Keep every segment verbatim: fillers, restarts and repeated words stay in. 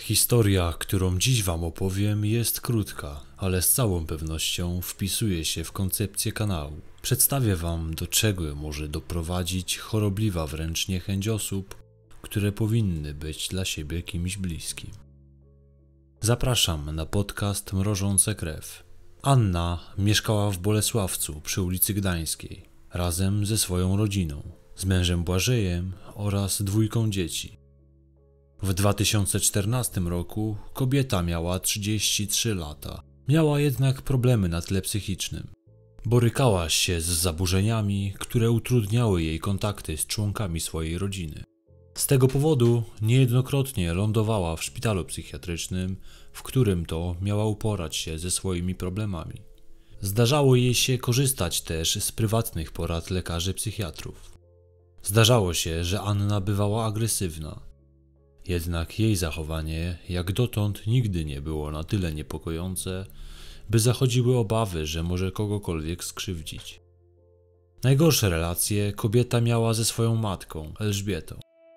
Historia, którą dziś wam opowiem, jest krótka, ale z całą pewnością wpisuje się w koncepcję kanału. Przedstawię wam, do czego może doprowadzić chorobliwa wręcz niechęć osób, które powinny być dla siebie kimś bliskim. Zapraszam na podcast Mrożące Krew. Anna mieszkała w Bolesławcu przy ulicy Gdańskiej, razem ze swoją rodziną, z mężem Błażejem oraz dwójką dzieci. W dwa tysiące czternastym roku kobieta miała trzydzieści trzy lata. Miała jednak problemy na tle psychicznym. Borykała się z zaburzeniami, które utrudniały jej kontakty z członkami swojej rodziny. Z tego powodu niejednokrotnie lądowała w szpitalu psychiatrycznym, w którym to miała uporać się ze swoimi problemami. Zdarzało jej się korzystać też z prywatnych porad lekarzy psychiatrów. Zdarzało się, że Anna bywała agresywna. Jednak jej zachowanie jak dotąd nigdy nie było na tyle niepokojące, by zachodziły obawy, że może kogokolwiek skrzywdzić. Najgorsze relacje kobieta miała ze swoją matką, Elżbietą.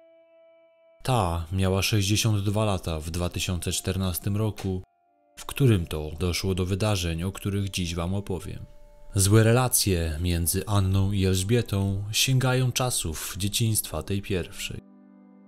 Ta miała sześćdziesiąt dwa lata w dwa tysiące czternastym roku, w którym to doszło do wydarzeń, o których dziś wam opowiem. Złe relacje między Anną i Elżbietą sięgają czasów dzieciństwa tej pierwszej.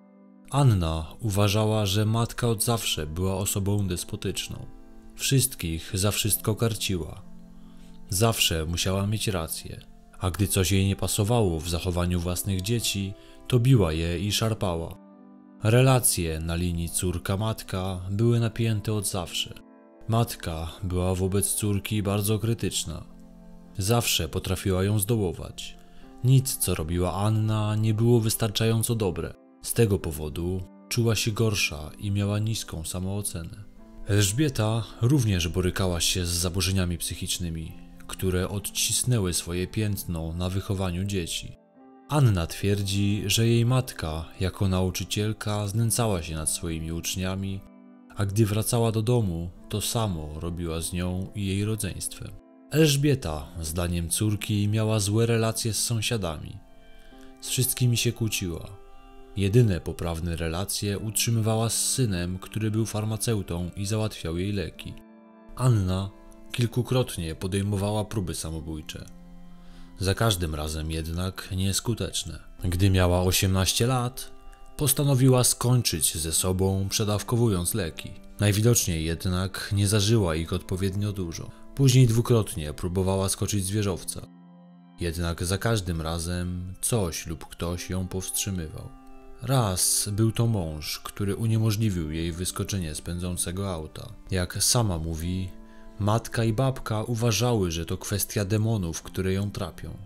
Anna uważała, że matka od zawsze była osobą despotyczną. Wszystkich za wszystko karciła. Zawsze musiała mieć rację, a gdy coś jej nie pasowało w zachowaniu własnych dzieci, to biła je i szarpała. Relacje na linii córka-matka były napięte od zawsze. Matka była wobec córki bardzo krytyczna. Zawsze potrafiła ją zdołować. Nic, co robiła Anna, nie było wystarczająco dobre. Z tego powodu czuła się gorsza i miała niską samoocenę. Elżbieta również borykała się z zaburzeniami psychicznymi, które odcisnęły swoje piętno na wychowaniu dzieci. Anna twierdzi, że jej matka jako nauczycielka znęcała się nad swoimi uczniami, a gdy wracała do domu, to samo robiła z nią i jej rodzeństwem. Elżbieta, zdaniem córki, miała złe relacje z sąsiadami. Z wszystkimi się kłóciła. Jedyne poprawne relacje utrzymywała z synem, który był farmaceutą i załatwiał jej leki. Anna kilkukrotnie podejmowała próby samobójcze. Za każdym razem jednak nieskuteczne. Gdy miała osiemnaście lat, postanowiła skończyć ze sobą, przedawkowując leki. Najwidoczniej jednak nie zażyła ich odpowiednio dużo. Później dwukrotnie próbowała skoczyć z wieżowca. Jednak za każdym razem coś lub ktoś ją powstrzymywał. Raz był to mąż, który uniemożliwił jej wyskoczenie z pędzącego auta. Jak sama mówi, matka i babka uważały, że to kwestia demonów, które ją trapią.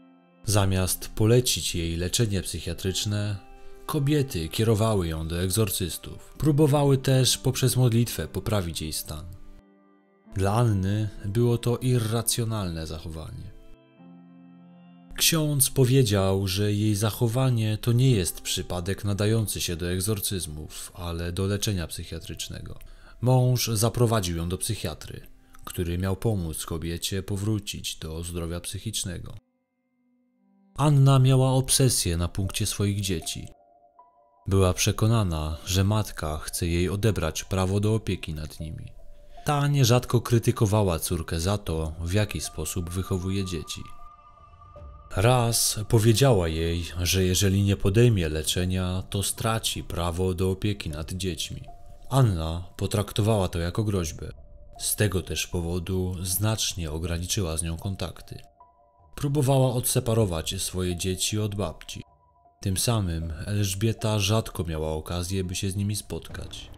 Zamiast polecić jej leczenie psychiatryczne, kobiety kierowały ją do egzorcystów. Próbowały też poprzez modlitwę poprawić jej stan. Dla Anny było to irracjonalne zachowanie. Ksiądz powiedział, że jej zachowanie to nie jest przypadek nadający się do egzorcyzmów, ale do leczenia psychiatrycznego. Mąż zaprowadził ją do psychiatry, który miał pomóc kobiecie powrócić do zdrowia psychicznego. Anna miała obsesję na punkcie swoich dzieci. Była przekonana, że matka chce jej odebrać prawo do opieki nad nimi. Ta nierzadko krytykowała córkę za to, w jaki sposób wychowuje dzieci. Raz powiedziała jej, że jeżeli nie podejmie leczenia, to straci prawo do opieki nad dziećmi. Anna potraktowała to jako groźbę. Z tego też powodu znacznie ograniczyła z nią kontakty. Próbowała odseparować swoje dzieci od babci. Tym samym Elżbieta rzadko miała okazję, by się z nimi spotkać.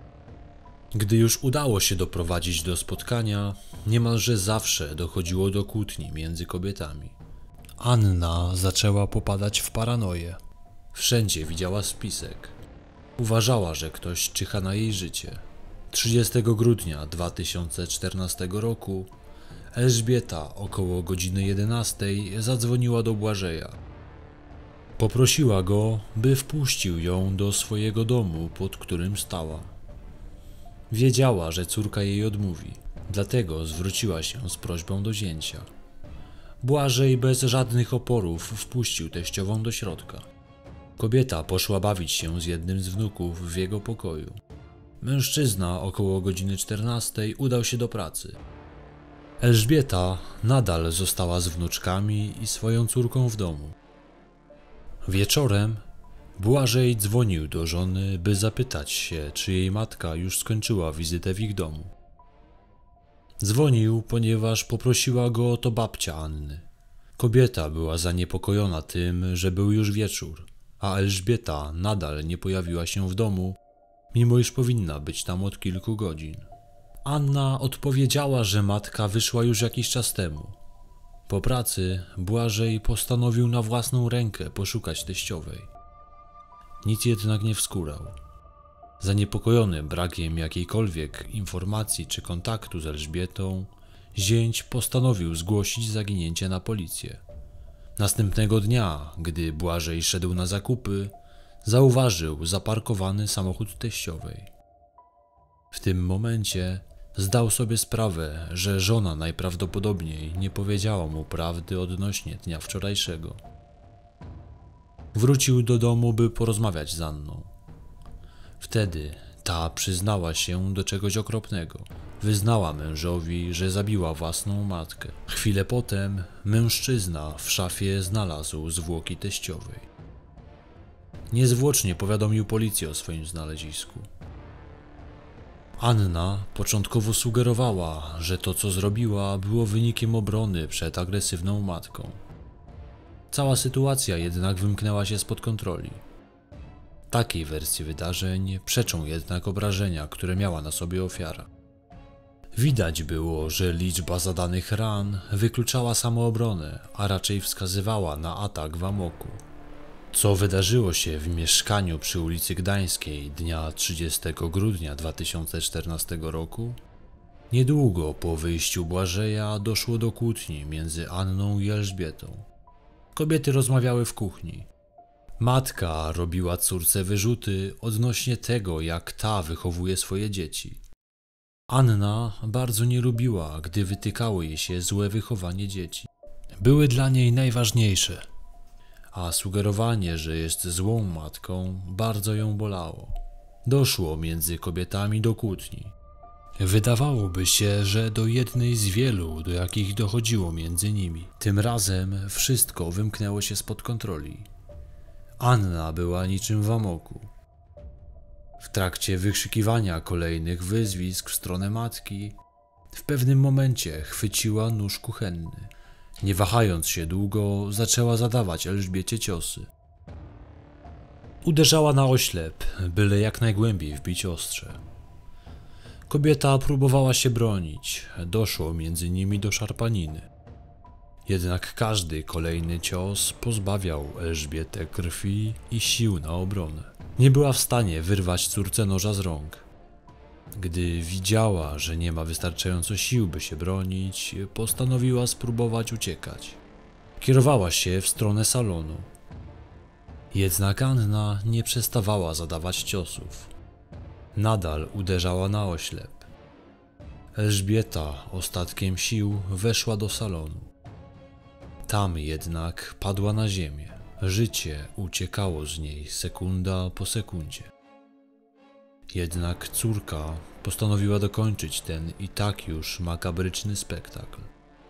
Gdy już udało się doprowadzić do spotkania, niemalże zawsze dochodziło do kłótni między kobietami. Anna zaczęła popadać w paranoję. Wszędzie widziała spisek. Uważała, że ktoś czyha na jej życie. trzydziestego grudnia dwa tysiące czternastego roku Elżbieta około godziny jedenastej zadzwoniła do Błażeja. Poprosiła go, by wpuścił ją do swojego domu, pod którym stała. Wiedziała, że córka jej odmówi, dlatego zwróciła się z prośbą do zięcia. Błażej bez żadnych oporów wpuścił teściową do środka. Kobieta poszła bawić się z jednym z wnuków w jego pokoju. Mężczyzna około godziny czternastej udał się do pracy. Elżbieta nadal została z wnuczkami i swoją córką w domu. Wieczorem Błażej dzwonił do żony, by zapytać się, czy jej matka już skończyła wizytę w ich domu. Dzwonił, ponieważ poprosiła go o to babcia Anny. Kobieta była zaniepokojona tym, że był już wieczór, a Elżbieta nadal nie pojawiła się w domu, mimo iż powinna być tam od kilku godzin. Anna odpowiedziała, że matka wyszła już jakiś czas temu. Po pracy Błażej postanowił na własną rękę poszukać teściowej. Nic jednak nie wskórał. Zaniepokojony brakiem jakiejkolwiek informacji czy kontaktu z Elżbietą, zięć postanowił zgłosić zaginięcie na policję. Następnego dnia, gdy Błażej szedł na zakupy, zauważył zaparkowany samochód teściowej. W tym momencie zdał sobie sprawę, że żona najprawdopodobniej nie powiedziała mu prawdy odnośnie dnia wczorajszego. Wrócił do domu, by porozmawiać z Anną. Wtedy ta przyznała się do czegoś okropnego. Wyznała mężowi, że zabiła własną matkę. Chwilę potem mężczyzna w szafie znalazł zwłoki teściowej. Niezwłocznie powiadomił policję o swoim znalezisku. Anna początkowo sugerowała, że to, co zrobiła, było wynikiem obrony przed agresywną matką. Cała sytuacja jednak wymknęła się spod kontroli. Takiej wersji wydarzeń przeczą jednak obrażenia, które miała na sobie ofiara. Widać było, że liczba zadanych ran wykluczała samoobronę, a raczej wskazywała na atak w amoku. Co wydarzyło się w mieszkaniu przy ulicy Gdańskiej dnia trzydziestego grudnia dwa tysiące czternastego roku? Niedługo po wyjściu Błażeja doszło do kłótni między Anną i Elżbietą. Kobiety rozmawiały w kuchni. Matka robiła córce wyrzuty odnośnie tego, jak ta wychowuje swoje dzieci. Anna bardzo nie lubiła, gdy wytykało jej się złe wychowanie dzieci. Były dla niej najważniejsze, a sugerowanie, że jest złą matką, bardzo ją bolało. Doszło między kobietami do kłótni. Wydawałoby się, że do jednej z wielu, do jakich dochodziło między nimi. Tym razem wszystko wymknęło się spod kontroli. Anna była niczym w amoku. W trakcie wykrzykiwania kolejnych wyzwisk w stronę matki, w pewnym momencie chwyciła nóż kuchenny. Nie wahając się długo, zaczęła zadawać Elżbiecie ciosy. Uderzała na oślep, byle jak najgłębiej wbić ostrze. Kobieta próbowała się bronić, doszło między nimi do szarpaniny. Jednak każdy kolejny cios pozbawiał Elżbietę krwi i sił na obronę. Nie była w stanie wyrwać córce noża z rąk. Gdy widziała, że nie ma wystarczająco sił, by się bronić, postanowiła spróbować uciekać. Kierowała się w stronę salonu. Jednak Anna nie przestawała zadawać ciosów. Nadal uderzała na oślep. Elżbieta ostatkiem sił weszła do salonu. Tam jednak padła na ziemię. Życie uciekało z niej sekunda po sekundzie. Jednak córka postanowiła dokończyć ten i tak już makabryczny spektakl.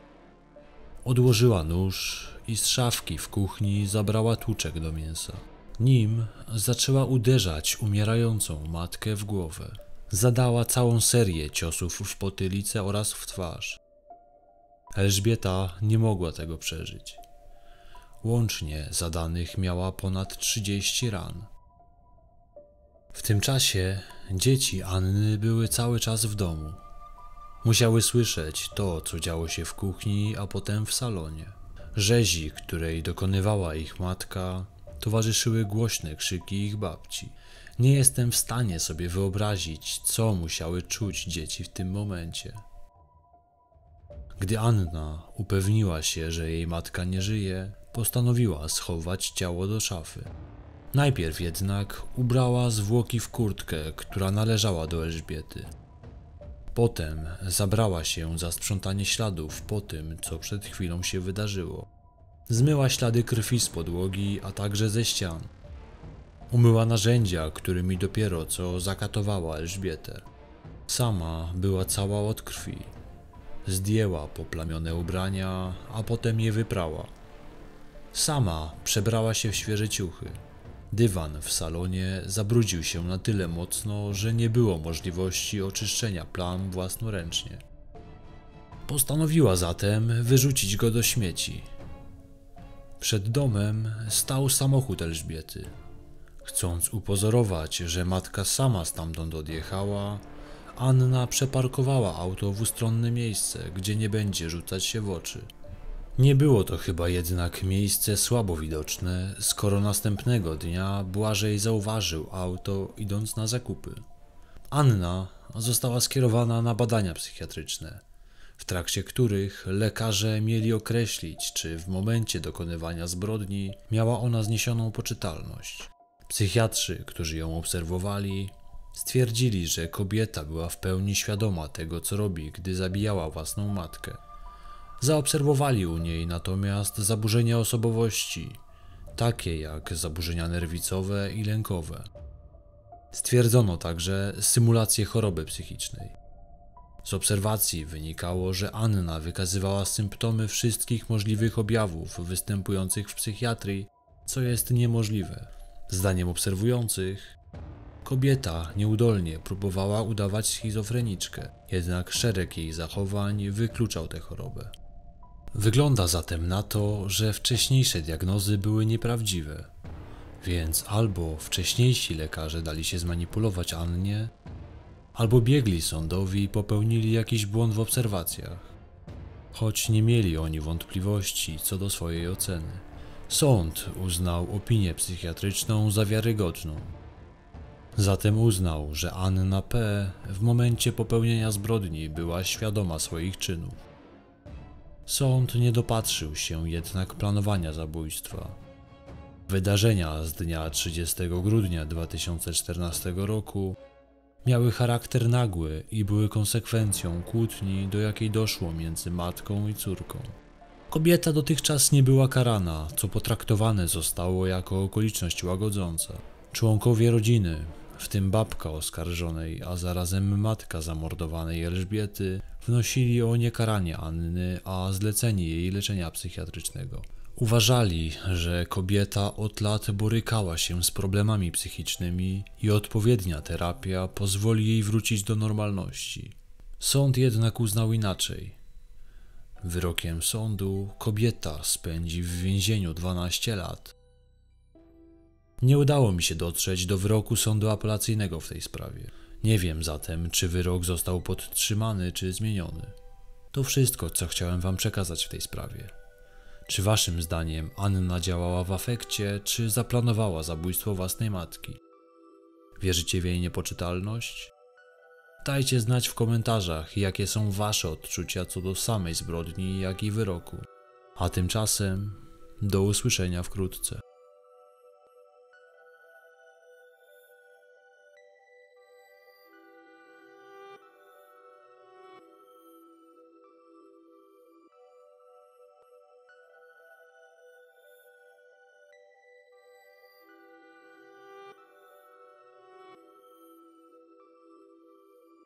Odłożyła nóż i z szafki w kuchni zabrała tłuczek do mięsa. Nim zaczęła uderzać umierającą matkę w głowę. Zadała całą serię ciosów w potylicę oraz w twarz. Elżbieta nie mogła tego przeżyć. Łącznie zadanych miała ponad trzydzieści ran. W tym czasie dzieci Anny były cały czas w domu. Musiały słyszeć to, co działo się w kuchni, a potem w salonie. Rzezi, której dokonywała ich matka, towarzyszyły głośne krzyki ich babci. Nie jestem w stanie sobie wyobrazić, co musiały czuć dzieci w tym momencie. Gdy Anna upewniła się, że jej matka nie żyje, postanowiła schować ciało do szafy. Najpierw jednak ubrała zwłoki w kurtkę, która należała do Elżbiety. Potem zabrała się za sprzątanie śladów po tym, co przed chwilą się wydarzyło. Zmyła ślady krwi z podłogi, a także ze ścian. Umyła narzędzia, którymi dopiero co zakatowała Elżbietę. Sama była cała od krwi. Zdjęła poplamione ubrania, a potem je wyprała. Sama przebrała się w świeże ciuchy. Dywan w salonie zabrudził się na tyle mocno, że nie było możliwości oczyszczenia plam własnoręcznie. Postanowiła zatem wyrzucić go do śmieci. Przed domem stał samochód Elżbiety. Chcąc upozorować, że matka sama stamtąd odjechała, Anna przeparkowała auto w ustronne miejsce, gdzie nie będzie rzucać się w oczy. Nie było to chyba jednak miejsce słabo widoczne, skoro następnego dnia Błażej zauważył auto idąc na zakupy. Anna została skierowana na badania psychiatryczne, w trakcie których lekarze mieli określić, czy w momencie dokonywania zbrodni miała ona zniesioną poczytalność. Psychiatrzy, którzy ją obserwowali, stwierdzili, że kobieta była w pełni świadoma tego, co robi, gdy zabijała własną matkę. Zaobserwowali u niej natomiast zaburzenia osobowości, takie jak zaburzenia nerwicowe i lękowe. Stwierdzono także symulację choroby psychicznej. Z obserwacji wynikało, że Anna wykazywała symptomy wszystkich możliwych objawów występujących w psychiatrii, co jest niemożliwe. Zdaniem obserwujących, kobieta nieudolnie próbowała udawać schizofreniczkę, jednak szereg jej zachowań wykluczał tę chorobę. Wygląda zatem na to, że wcześniejsze diagnozy były nieprawdziwe, więc albo wcześniejsi lekarze dali się zmanipulować Annie, albo biegli sądowi popełnili jakiś błąd w obserwacjach, choć nie mieli oni wątpliwości co do swojej oceny. Sąd uznał opinię psychiatryczną za wiarygodną. Zatem uznał, że Anna P. w momencie popełnienia zbrodni była świadoma swoich czynów. Sąd nie dopatrzył się jednak planowania zabójstwa. Wydarzenia z dnia trzydziestego grudnia dwa tysiące czternastego roku miały charakter nagły i były konsekwencją kłótni, do jakiej doszło między matką i córką. Kobieta dotychczas nie była karana, co potraktowane zostało jako okoliczność łagodząca. Członkowie rodziny, w tym babka oskarżonej, a zarazem matka zamordowanej Elżbiety, wnosili o niekaranie Anny, a zlecenie jej leczenia psychiatrycznego. Uważali, że kobieta od lat borykała się z problemami psychicznymi i odpowiednia terapia pozwoli jej wrócić do normalności. Sąd jednak uznał inaczej. Wyrokiem sądu kobieta spędzi w więzieniu dwanaście lat. Nie udało mi się dotrzeć do wyroku sądu apelacyjnego w tej sprawie. Nie wiem zatem, czy wyrok został podtrzymany, czy zmieniony. To wszystko, co chciałem wam przekazać w tej sprawie. Czy waszym zdaniem Anna działała w afekcie, czy zaplanowała zabójstwo własnej matki? Wierzycie w jej niepoczytalność? Dajcie znać w komentarzach, jakie są wasze odczucia co do samej zbrodni, jak i wyroku. A tymczasem do usłyszenia wkrótce.